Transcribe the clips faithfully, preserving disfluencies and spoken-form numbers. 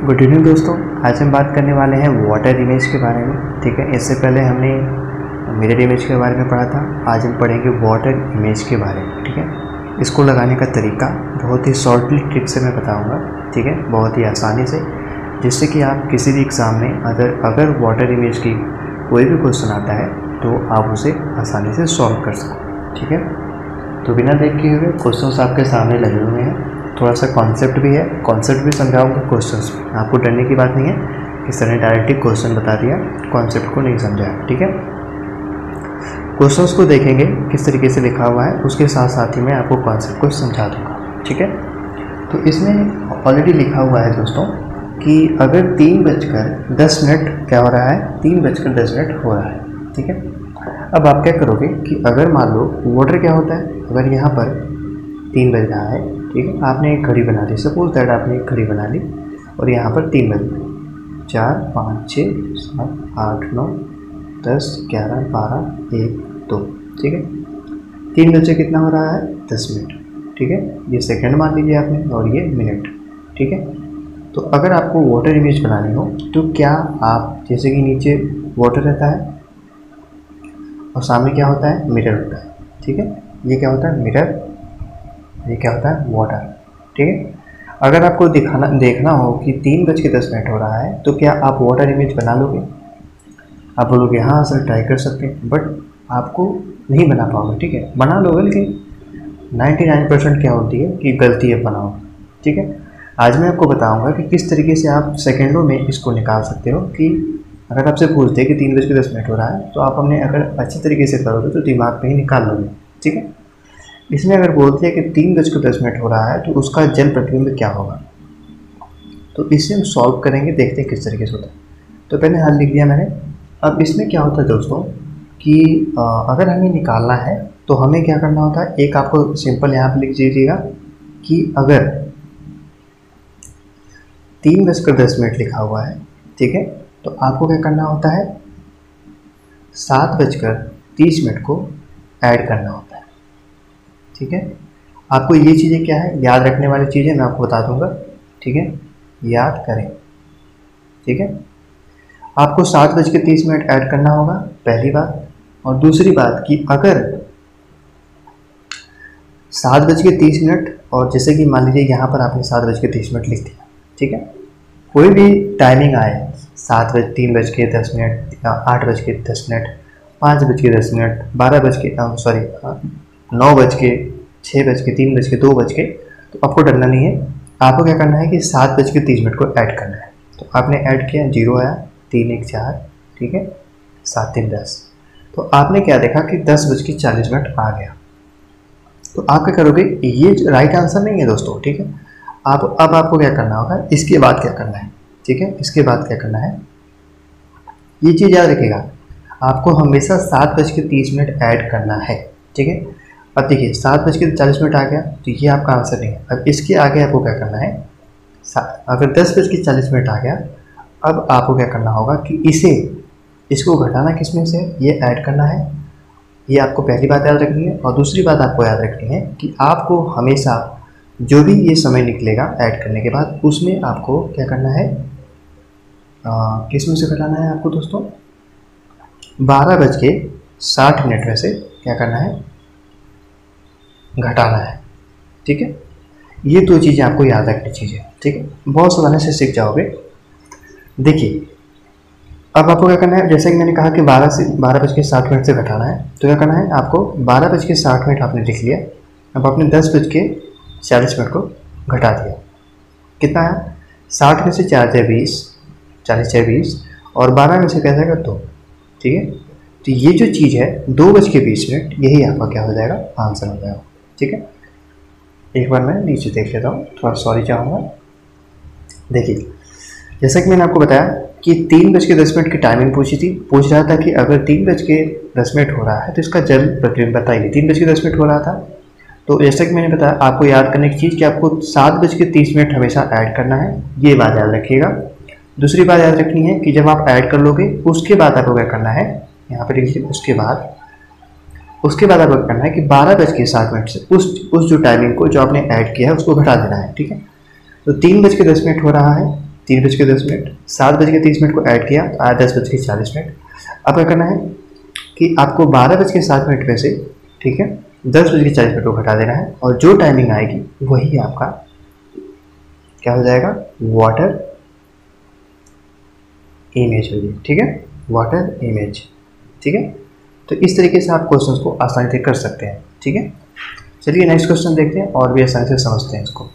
Good evening दोस्तों, आज हम बात करने वाले हैं वाटर इमेज के बारे में। ठीक है, इससे पहले हमने मिरर इमेज के बारे में पढ़ा था। आज हम पढ़ेंगे वाटर इमेज के बारे में। ठीक है, इसको लगाने का तरीका बहुत ही शॉर्टली ट्रिक से मैं बताऊंगा। ठीक है, बहुत ही आसानी से, जिससे कि आप किसी भी एग्ज़ाम में अगर अगर वाटर इमेज की कोई भी क्वेश्चन आता है तो आप उसे आसानी से सॉल्व कर सको। ठीक है, तो बिना देखे हुए क्वेश्चंस आपके सामने लगे हुए हैं। थोड़ा सा कॉन्सेप्ट भी है, कॉन्सेप्ट भी समझाऊंगा, क्वेश्चंस भी। आपको डरने की बात नहीं है कि सर ने डायरेक्टली क्वेश्चन बता दिया, कॉन्सेप्ट को नहीं समझाया। ठीक है, क्वेश्चंस को देखेंगे किस तरीके से लिखा हुआ है, उसके साथ साथ ही मैं आपको कॉन्सेप्ट को समझा दूँगा। ठीक है, तो इसमें ऑलरेडी लिखा हुआ है दोस्तों कि अगर तीन बजकर दस मिनट क्या हो रहा है, तीन बजकर दस मिनट हो रहा है। ठीक है, अब आप क्या करोगे कि अगर मान लो वाटर क्या होता है, अगर यहाँ पर तीन बज रहा है, ठीक है, आपने एक घड़ी बना ली, सपोज दैट आपने एक घड़ी बना ली और यहाँ पर तीन बज रहे, चार पाँच छः सात आठ नौ दस ग्यारह बारह एक दो। ठीक है, तीन बजे कितना हो रहा है, दस मिनट। ठीक है, ये सेकंड मान लीजिए आपने और ये मिनट। ठीक है, तो अगर आपको वाटर इमेज बनानी हो तो क्या आप, जैसे कि नीचे वाटर रहता है और सामने क्या होता है, मिरर होता है। ठीक है, ये क्या होता है, मिरर, ये क्या होता है, वाटर। ठीक है, अगर आपको दिखाना देखना हो कि तीन बज के दस मिनट हो रहा है तो क्या आप वाटर इमेज बना लोगे? आप बोलोगे हाँ सर ट्राई कर सकते हैं, बट आपको नहीं बना पाओगे। ठीक है, बना लोगे लेकिन निन्यानवे परसेंट क्या होती है कि गलती है बनाओ। ठीक है, आज मैं आपको बताऊंगा कि किस तरीके से आप सेकेंडों में इसको निकाल सकते हो। कि अगर आपसे पूछते हैं कि तीन बज के दस मिनट हो रहा है तो आप अपने अगर अच्छी तरीके से करोगे तो दिमाग में ही निकाल लोगे। ठीक है, इसमें अगर बोलते हैं कि तीन बज के दस मिनट हो रहा है तो उसका जल प्रतिबिंब क्या होगा, तो इसे हम सॉल्व करेंगे, देखते हैं किस तरीके से होता है। तो पहले हल लिख दिया मैंने। अब इसमें क्या होता है दोस्तों कि आ, अगर हमें निकालना है तो हमें क्या करना होता है, एक आपको सिंपल यहाँ पर लिख दीजिएगा कि अगर तीन बजकर दस मिनट लिखा हुआ है, ठीक है, तो आपको क्या करना होता है, सात बजकर तीस मिनट को ऐड करना होता है। ठीक है, आपको ये चीज़ें क्या है, याद रखने वाली चीज़ें मैं आपको बता दूंगा। ठीक है, याद करें। ठीक है, आपको सात बज के तीस मिनट ऐड करना होगा, पहली बात। और दूसरी बात कि अगर सात बज के तीस मिनट और जैसे कि मान लीजिए यहाँ पर आपने सात बज के तीस मिनट लिख दिया। ठीक है, कोई भी टाइमिंग आए, सात बज तीन बज के दस मिनट आठ बज के दस मिनट पाँच बज के दस मिनट बारह बज के सॉरी नौ बज के छः बज के तीन बज के दो बज के, तो आपको डरना नहीं है। आपको क्या करना है कि सात बज के तीस मिनट को ऐड करना है। तो आपने ऐड किया, जीरो आया, तीन एक चार, ठीक है, सात तीन दस। तो आपने क्या देखा कि दस बज के चालीस मिनट आ गया। तो आप क्या करोगे, ये राइट आंसर नहीं है दोस्तों। ठीक है, आप अब आपको क्या करना होगा, इसके बाद क्या करना है। ठीक है, इसके बाद क्या करना है, ये चीज़ याद रखिएगा, आपको हमेशा सात बज के तीस मिनट ऐड करना है। ठीक है, अब देखिए सात बज के चालीस मिनट आ गया तो ये आपका आंसर नहीं है। अब इसके आगे आपको क्या करना है, अगर दस बज के चालीस मिनट आ गया, अब आपको क्या करना होगा कि इसे इसको घटाना किसमें से, ये ऐड करना है। ये आपको पहली बात याद रखनी है। और दूसरी बात आपको याद रखनी है कि आपको हमेशा जो भी ये समय निकलेगा ऐड करने के बाद, उसमें आपको क्या करना है, किस में से घटाना है आपको दोस्तों, बारह बज के साठ मिनट में से क्या करना है, घटाना है। ठीक है, ये दो चीज़ें आपको याद रखनी चाहिए। ठीक है, बहुत सावधानी से सीख जाओगे। देखिए अब आपको क्या करना है, जैसे कि मैंने कहा कि बारह से बारह बज के साठ मिनट से घटाना है, तो क्या करना है, आपको बारह बज के साठ मिनट आपने लिख लिया। अब आपने दस बज के चालीस मिनट को घटा दिया, कितना है, साठ में से चार छः बीस, चालीस छः बीस, और बारह में से क्या जाएगा, दो। ठीक है, तो ये जो चीज़ है दो बज के बीस मिनट, यही आपका क्या हो जाएगा, आंसर हो जाएगा। ठीक है, एक बार मैं नीचे देख लेता हूँ, थोड़ा सॉरी चाहूँगा। देखिए जैसा कि मैंने आपको बताया कि तीन बज के दस मिनट की टाइमिंग पूछी थी, पूछ रहा था कि अगर तीन बज के दस मिनट हो रहा है तो इसका जल प्रतिबिंब बताइए। तीन बज के दस मिनट हो रहा था, तो जैसा कि मैंने बताया आपको याद करने की चीज़ कि आपको सात बज के तीस मिनट हमेशा ऐड करना है, ये बात याद रखिएगा। दूसरी बात याद रखनी है कि जब आप ऐड कर लोगे उसके बाद आपको क्या करना है, यहाँ पर लिखिए, उसके बाद उसके बाद आपको करना है कि बारह बज के सात मिनट से उस उस जो टाइमिंग को जो आपने ऐड किया है उसको घटा देना है। ठीक है, तो तीन बज के दस मिनट हो रहा है, तीन बज के दस मिनट, सात बज के तीस मिनट को ऐड किया तो आया दस बज के चालीस मिनट। अब क्या करना है कि आपको बारह बज के सात मिनट में से, ठीक है, दस बज के चालीस मिनट को घटा देना है और जो टाइमिंग आएगी वही आपका क्या हो जाएगा, वाटर इमेज होगी। ठीक है, वाटर इमेज। ठीक है, तो इस तरीके से आप क्वेश्चंस को आसानी से कर सकते हैं। ठीक है, चलिए नेक्स्ट क्वेश्चन देखते हैं और भी आसानी से समझते हैं इसको।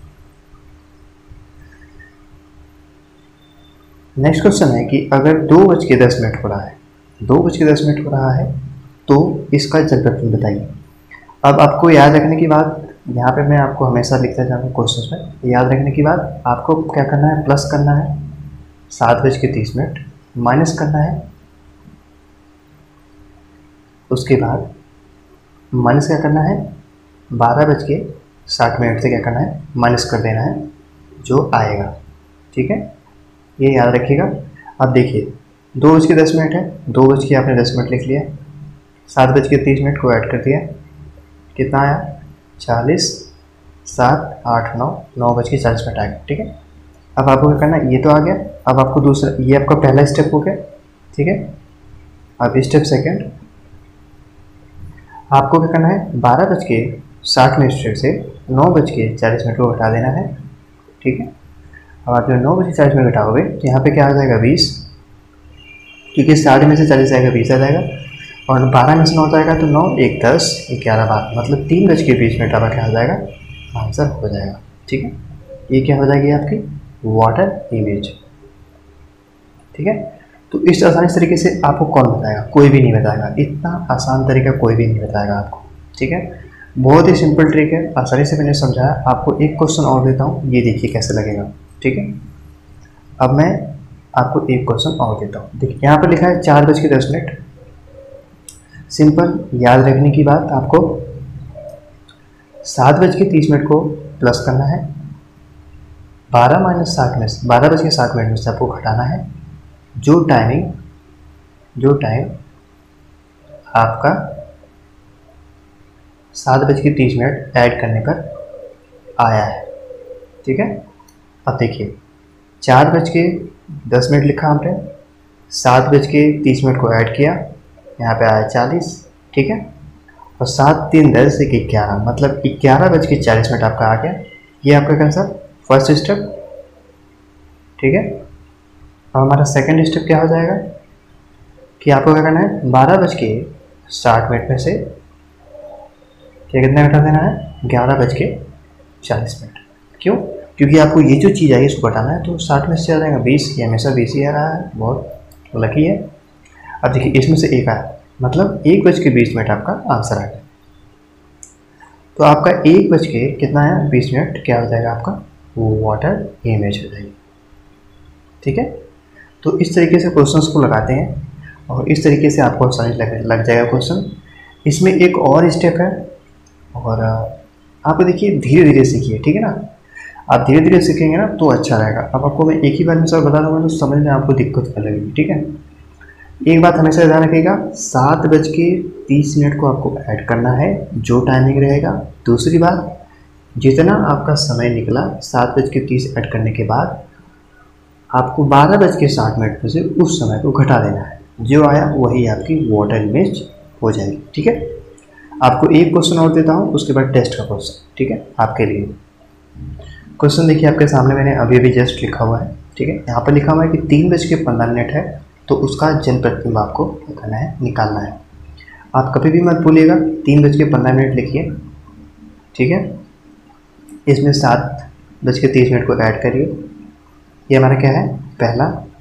नेक्स्ट क्वेश्चन है कि अगर दो बज के दस मिनट हो रहा है, दो बज के दस मिनट हो रहा है तो इसका जल प्रति बताइए। अब आपको याद रखने की बात, यहाँ पे मैं आपको हमेशा लिखता जाऊँगा क्वेश्चन में, याद रखने की बात आपको क्या करना है, प्लस करना है सात बज के तीस मिनट, माइनस करना है, उसके बाद माइनस क्या करना है, बारह बज के साठ मिनट से क्या करना है, माइनस कर देना है जो आएगा। ठीक है, ये याद रखिएगा। अब देखिए दो बज के दस मिनट है, दो बज के आपने दस मिनट लिख लिया, सात बज के तीस मिनट को ऐड कर दिया, कितना आया, चालीस, सात, आठ, नौ, नौ बज के चालीस मिनट आएगा। ठीक है, अब आपको क्या करना है, ये तो आ गया। अब आपको दूसरा, ये आपका पहला स्टेप हो गया। ठीक है, अब स्टेप सेकंड, आपको क्या करना है, बारह बज के साठ मिनट से नौ बज के चालीस मिनट को घटा देना है। ठीक है, अब आप जब नौ बजे चालीस मिनट घटाओगे तो यहाँ पे क्या आ जाएगा, बीस, क्योंकि साठ में से चालीस आएगा, बीस आ जाएगा, और बारह में से नौ जाएगा तो नौ, एक, दस, ग्यारह, बारह, मतलब तीन बज के बीस मिनट आपका क्या हो जाएगा, आंसर हो जाएगा। ठीक है, ये क्या हो जाएगी आपकी वाटर इमेज। ठीक है, तो इस आसानी तरीके से आपको कौन बताएगा, कोई भी नहीं बताएगा, इतना आसान तरीका कोई भी नहीं बताएगा आपको। ठीक है, बहुत ही सिंपल ट्रिक है, आसानी से मैंने समझाया। आपको एक क्वेश्चन और देता हूँ, ये देखिए कैसे लगेगा। ठीक है, अब मैं आपको एक क्वेश्चन और देता हूँ। देखिए यहाँ पर लिखा है चार बज के दस मिनट। सिंपल याद रखने की बात, आपको सात बज के तीस मिनट को प्लस करना है, बारह माइनस साठ में से, बारह बज के साठ मिनट में से आपको घटाना है जो टाइमिंग, जो टाइम आपका सात बज के तीस मिनट ऐड करने पर आया है। ठीक है, अब देखिए चार बज के दस मिनट लिखा हमने, सात बज के तीस मिनट को ऐड किया, यहाँ पे आया चालीस। ठीक है, और सात, तीन, दस, एक, ग्यारह, मतलब ग्यारह बज के चालीस मिनट आपका आ गया। ये आपका कैसा फर्स्ट स्टेप। ठीक है, अब हमारा सेकंड स्टेप क्या हो जाएगा कि आपको क्या करना है, बारह बज के साठ मिनट में से क्या कितना घटा देना है, ग्यारह बज के चालीस मिनट। क्यों, क्योंकि आपको ये जो चीज़ आई इसको घटाना है, तो साठ में से आ जाएगा बीस, ये हमेशा बीस ही आ रहा है, बहुत लकी है। अब देखिए इसमें से एक आया, मतलब एक बज के बीस मिनट आपका आंसर आ गया। तो आपका एक बज के कितना आया, बीस मिनट, क्या हो जाएगा आपका, वो वाटर इमेज हो जाएगी। ठीक है, तो इस तरीके से क्वेश्चंस को लगाते हैं और इस तरीके से आपको समझ लग लग जाएगा क्वेश्चन। इसमें एक और स्टेप है और आप देखिए धीरे धीरे सीखिए। ठीक है ना, आप धीरे धीरे सीखेंगे ना तो अच्छा रहेगा। अब आपको मैं एक ही बार में सब बता दूंगा तो समझ में आपको दिक्कत कर लगेगी। ठीक है, एक बात हमेशा ध्यान रखिएगा, सात बज के तीस मिनट को आपको ऐड करना है जो टाइमिंग रहेगा। दूसरी बात, जितना आपका समय निकला सात बज के तीस ऐड करने के बाद आपको बारह बज के साठ मिनट में से उस समय को घटा देना है, जो आया वही आपकी वाटर इमेज हो जाएगी। ठीक है, आपको एक क्वेश्चन और देता हूँ, उसके बाद टेस्ट का क्वेश्चन। ठीक है, आपके लिए क्वेश्चन देखिए आपके सामने मैंने अभी अभी जस्ट लिखा हुआ है। ठीक है, यहाँ पर लिखा हुआ है कि तीन बज के पंद्रह मिनट है तो उसका जन प्रतिबिंब आपको क्या करना है, निकालना है। आप कभी भी मत भूलिएगा, तीन बज के पंद्रह मिनट लिखिए। ठीक है, इसमें सात बज के तीस मिनट को ऐड करिए, ये हमारा क्या है, पहला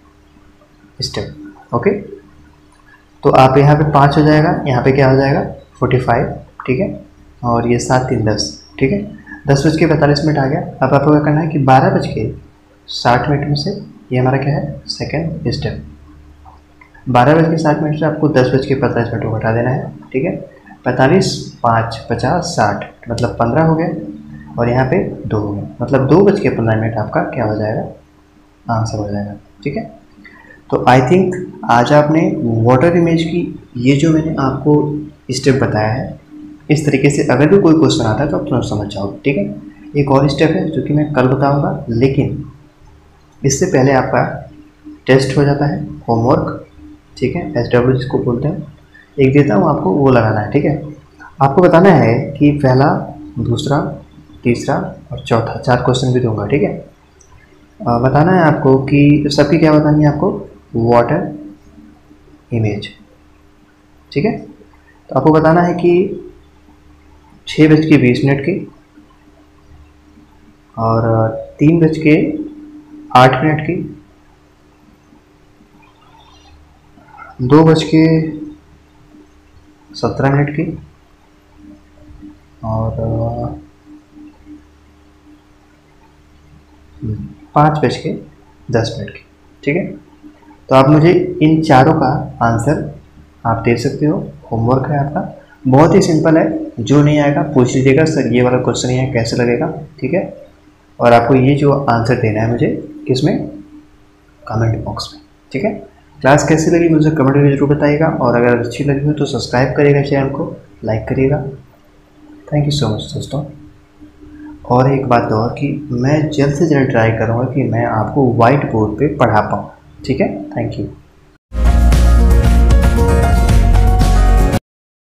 स्टेप। ओके, तो आप यहाँ पे पाँच हो जाएगा, यहाँ पे क्या हो जाएगा, फोर्टी फाइव। ठीक है, और ये सात, तीन, दस। ठीक है, दस बज के पैंतालीस मिनट आ गया। अब आपको क्या करना है कि बारह बज के साठ मिनट में से, ये हमारा क्या है, सेकेंड स्टेप। बारह बज के साठ मिनट से आपको दस बज के पैंतालीस मिनट को घटा देना है। ठीक है, पैंतालीस, पाँच, पचास, साठ, मतलब पंद्रह हो गए, और यहाँ पे दो हो गए, मतलब दो बज के पंद्रह मिनट आपका क्या हो जाएगा, आंसर हो जाएगा। ठीक है, तो आई थिंक आज आपने वाटर इमेज की ये जो मैंने आपको स्टेप बताया है, इस तरीके से अगर भी कोई क्वेश्चन आता है तो आप तुरंत समझ जाओगे। ठीक है, एक और स्टेप है जो कि मैं कल बताऊंगा, लेकिन इससे पहले आपका टेस्ट हो जाता है, होमवर्क, ठीक है, एस डब्ल्यू जिसको बोलते हैं, एक देता हूँ आपको, वो लगाना है। ठीक है, आपको बताना है कि पहला, दूसरा, तीसरा और चौथा, चार क्वेश्चन भी दूंगा। ठीक है, आ, बताना है आपको कि सबकी क्या बतानी है आपको, वाटर इमेज। ठीक है, तो आपको बताना है कि छः बज के बीस मिनट की और तीन बज के आठ मिनट की, दो बज के सत्रह मिनट की और पाँच बज के दस मिनट की। ठीक है, तो आप मुझे इन चारों का आंसर आप दे सकते हो। होमवर्क है आपका, बहुत ही सिंपल है, जो नहीं आएगा पूछ लीजिएगा, सर ये वाला क्वेश्चन नहीं है, कैसे लगेगा। ठीक है, और आपको ये जो आंसर देना है मुझे किसमें, कमेंट बॉक्स में। ठीक है, क्लास कैसी लगी मुझे कमेंट में जरूर बताइएगा, और अगर अच्छी लगी हो तो सब्सक्राइब करिएगा, चैनल को लाइक करिएगा। थैंक यू सो मच दोस्तों। और एक बात और कि मैं जल्द से जल्द ट्राई करूँगा कि मैं आपको वाइट बोर्ड पे पढ़ा पाऊँ। ठीक है, थैंक यू।